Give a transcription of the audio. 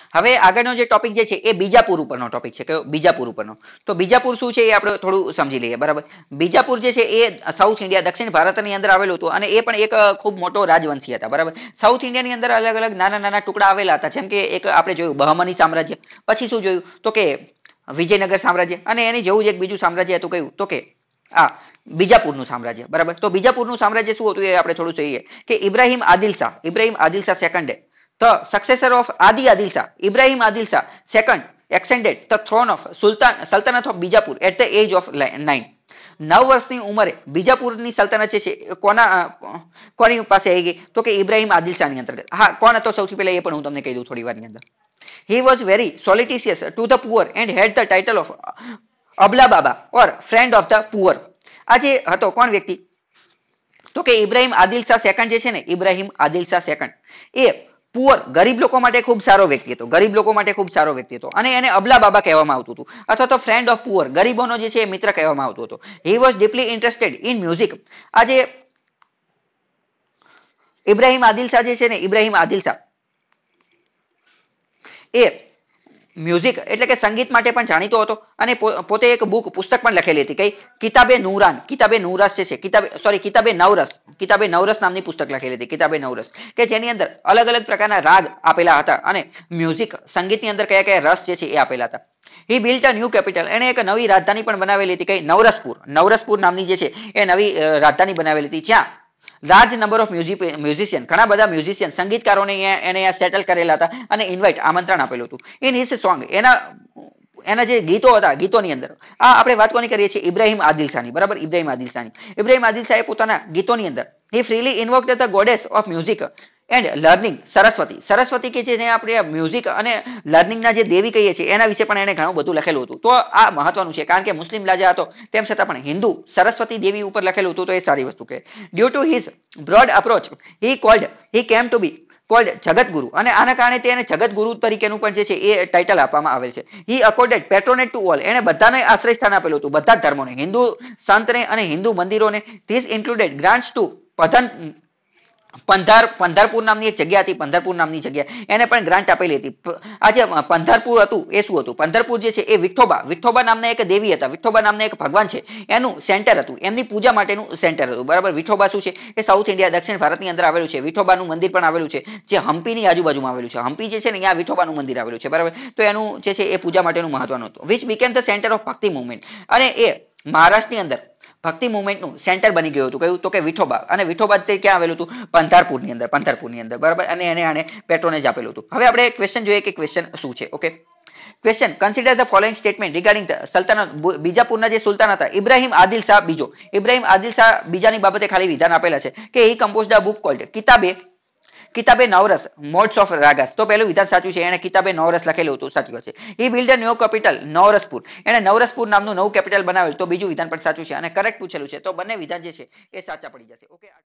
હવે આગળનો જે ટોપિક જે છે એ બીજાપુર ઉપરનો ટોપિક છે કયો બીજાપુર ઉપરનો તો બીજાપુર શું છે એ આપણે થોડું સમજી લઈએ બરાબર બીજાપુર જે છે એ સાઉથ ઇન્ડિયા દક્ષિણ ભારતની અંદર આવેલું હતું અને એ પણ એક ખૂબ મોટો રાજવંશી હતા બરાબર સાઉથ ઇન્ડિયાની અંદર અલગ અલગ નાના નાના ટુકડા આવેલા હતા જેમ કે એક આપણે જોયું બહમની સામ્રાજ્ય પછી શું જોયું તો કે વિજયનગર સામ્રાજ્ય અને એની જેવું જ એક બીજું સામ્રાજ્ય હતું કયું તો કે આ બીજાપુરનું સામ્રાજ્ય બરાબર તો બીજાપુરનું સામ્રાજ્ય શું હતું એ આપણે થોડું જોઈએ કે Ibrahim Adil Shah second the successor of Adil Shah, Ibrahim Adil Shah second extended the throne of Sultanate of Bijapur at the age of 9. 9 વર્ષની ઉંમરે બીજાપુરની સલ્તનત છે કોની પાસે આવી ગઈ તો કે ઇબ્રાહિમ આદિલ શાહની અંતર્ગત હા કોણ હતો સૌથી પહેલા એ પણ હું તમને કહી દઉં થોડી વારની અંદર he was very solicitous to the poor and had the title of Abla Baba or friend of the poor આ જે હતો કોણ વ્યક્તિ તો કે ઇબ્રાહિમ આદિલ શાહ સેકન્ડ જે છે ને ઇબ્રાહિમ આદિલ શાહ સેકન્ડ એ પુઅર ગરીબ લોકો માટે ખૂબ સારો વ્યક્તિ હતો ગરીબ લોકો માટે ખૂબ સારો વ્યક્તિ હતો અને એને અબલા બાબા કહેવામાં આવતું હતું અથવા તો ફ્રેન્ડ ઓફ પુઅર ગરીબોનો જે છે એ મિત્ર કહેવામાં આવતો હતો he was deeply interested in music આજે ઇબ્રાહિમ આદિલ શાહ જે છે ને ઇબ્રાહિમ આદિલ શાહ એ મ્યુઝિક એટલે કે સંગીત માટે પણ જાણીતો હતો અને પોતે એક પુસ્તક પણ લખેલી હતી કઈ કિતાબે નવરસ નામની પુસ્તક લખેલી હતી કિતાબે નવરસ કે જેની અંદર અલગ અલગ પ્રકારના રાગ આપેલા હતા અને મ્યુઝિક સંગીતની અંદર કયા કયા રસ જે છે એ આપેલા હતા he built a new capital એને એક નવી રાજધાની પણ બનાવેલી હતી કઈ નવરસપુર નામની જે છે એ નવી રાજધાની બનાવેલી હતી જ્યાં લાર્જ નંબર ઓફ મ્યુઝિશિયન ઘણા બધા મ્યુઝિશિયન સંગીતકારોને એને સેટલ કરેલા હતા અને ઇન્વાઇટ આમંત્રણ આપેલું હતું ઇન હિઝ સોંગ એના જે ગીતો હતા ગીતોની અંદર આ આપણે વાત કોની કરીએ છીએ ઇબ્રાહિમ આદિલ શાહની બરાબર ઇબ્રાહિમ આદિલ શાહે પોતાના ગીતોની અંદર he freely invoked the goddess of music and learning Saraswati કે જે આપણે મ્યુઝિક અને લર્નિંગ ના જે દેવી કહીએ છીએ એના વિશે પણ એને ઘણું બધું લખેલું હતું તો આ મહત્વનું છે કારણ કે મુસ્લિમ રાજા હતો તેમ છતાં પણ હિન્દુ સરસ્વતી દેવી ઉપર લખેલું હતું તો એ સારી વસ્તુ કે due to his broad approach he came to be called Jagatguru અને આના કારણે તેને જગતગુરુ તરીકેનું પણ જે છે એ ટાઇટલ આપવામાં આવેલ છે he accorded patronage to all એને બધાને આશ્રય સ્થાન આપેલું હતું બધા જ ધર્મોને હિન્દુ સંતને અને Hindu મંદિરોને this included grants to પંધારપુર નામની એક જગ્યા હતી પંધારપુર નામની જગ્યા એને પણ ગ્રાન્ટ આપેલી હતી આ જે પંધારપુર હતું એ શું હતું પંધારપુર જે છે એ વિઠ્ઠોબા નામના એક દેવી હતા વિઠ્ઠોબા નામના એક ભગવાન છે એનું સેન્ટર હતું એમની પૂજા માટેનું સેન્ટર હતું બરાબર વિઠ્ઠોબા શું છે એ સાઉથ ઇન્ડિયા દક્ષિણ ભારતની અંદર આવેલું છે વિઠ્ઠોબાનું મંદિર પણ આવેલું છે જે હમ્પીની આજુબાજુમાં આવેલું છે હમ્પી જે છે ને ત્યાં વિઠ્ઠોબાનું મંદિર આવેલું છે બરાબર તો એનું જે છે એ પૂજા માટેનું મહત્વનું હતું which became the centre of bhakti movement અને એ મહારાષ્ટ્રની અંદર ભક્તિ મુવમેન્ટનું સેન્ટર બની ગયું હતું કયું તો કે વિઠોબા અને વિઠોબા તે ક્યાં આવેલું હતું પંધારપુરની અંદર બરાબર અને એને પેટ્રોનેજ આપેલું હતું હવે આપણે ક્વેશ્ચન જોઈએ કે ક્વેશ્ચન શું છે okay question consider the following statement regarding the સલ્તનત બીજાપુરના જે સુલતાન હતા ઇબ્રાહિમ આદિલ શાહ બીજાની બાબતે ખાલી વિધાન આપેલા છે કે he composed a book called Kitab-e Navras modes of ragas તો પહેલું વિધાન સાચું છે એને કિતાબે નવરસ લખેલું હતું સાચી વાત છે he build a new capital Nauraspur એને નવરસપુર નામનું નવું કેપિટલ બનાવેલ તો બીજું વિધાન પણ સાચું છે અને કરેક્ટ પૂછેલું છે તો બંને વિધાન જે છે એ સાચા પડી જશે ઓકે